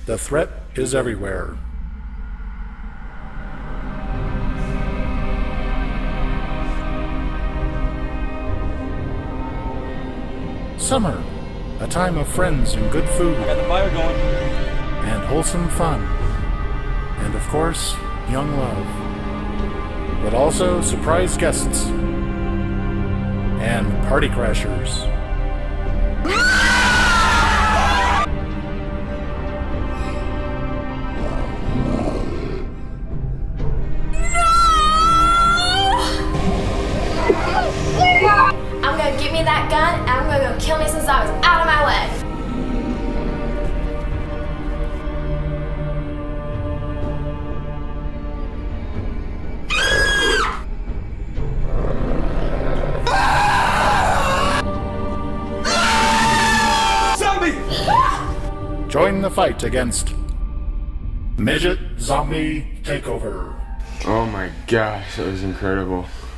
The threat is everywhere. Summer, a time of friends and good food. I got the fire going. And wholesome fun. And of course, young love. But also surprise guests. And party crashers. I'm gonna give me that gun and I'm gonna go kill me some zombies. Out of my way! Zombie! Join the fight against Midget Zombie Takeover. Oh my gosh, that was incredible.